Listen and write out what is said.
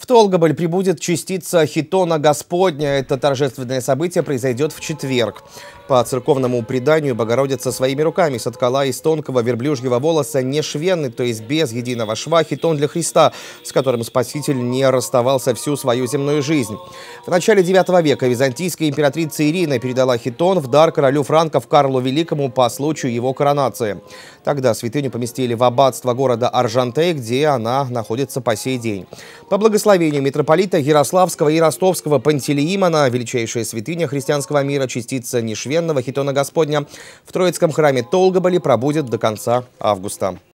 В Толгоболь прибудет частица Хитона Господня. Это торжественное событие произойдет в четверг. По церковному преданию, Богородица своими руками соткала из тонкого верблюжьего волоса нешвенный, то есть без единого шва, хитон для Христа, с которым Спаситель не расставался всю свою земную жизнь. В начале IX века византийская императрица Ирина передала хитон в дар королю франков Карлу Великому по случаю его коронации. Тогда святыню поместили в аббатство города Аржантей, где она находится по сей день. По благословению митрополита Ярославского и Ростовского Пантелеимона, величайшая святыня христианского мира, частица нешвенного хитона Господня в Троицком храме Толгоболи пробудет до конца августа.